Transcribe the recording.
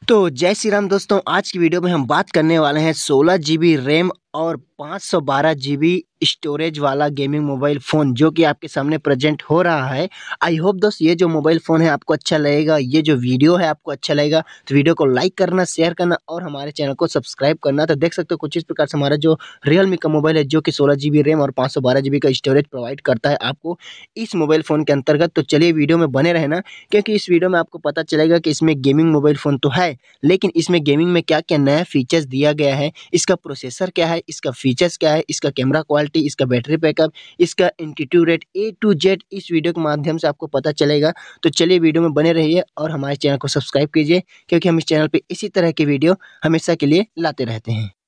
तो जय श्री राम दोस्तों, आज की वीडियो में हम बात करने वाले हैं 16 GB रैम और 512 GB स्टोरेज वाला गेमिंग मोबाइल फ़ोन जो कि आपके सामने प्रेजेंट हो रहा है। आई होप दोस्त ये जो मोबाइल फ़ोन है आपको अच्छा लगेगा, ये जो वीडियो है आपको अच्छा लगेगा। तो वीडियो को लाइक करना, शेयर करना और हमारे चैनल को सब्सक्राइब करना। तो देख सकते हो कुछ इस प्रकार से हमारा जो रियलमी का मोबाइल है जो कि 16 GB रैम और 512 GB का स्टोरेज प्रोवाइड करता है आपको इस मोबाइल फ़ोन के अंतर्गत। तो चलिए वीडियो में बने रहना, क्योंकि इस वीडियो में आपको पता चलेगा कि इसमें गेमिंग मोबाइल फ़ोन तो है, लेकिन इसमें गेमिंग में क्या-क्या नया फीचर्स दिया गया है, इसका प्रोसेसर क्या है, इसका फीचर्स क्या है, इसका कैमरा क्वालिटी, इसका बैटरी बैकअप, इसका AnTuTu rate A to Z इस वीडियो के माध्यम से आपको पता चलेगा। तो चलिए वीडियो में बने रहिए और हमारे चैनल को सब्सक्राइब कीजिए, क्योंकि हम इस चैनल पे इसी तरह की वीडियो हमेशा के लिए लाते रहते हैं।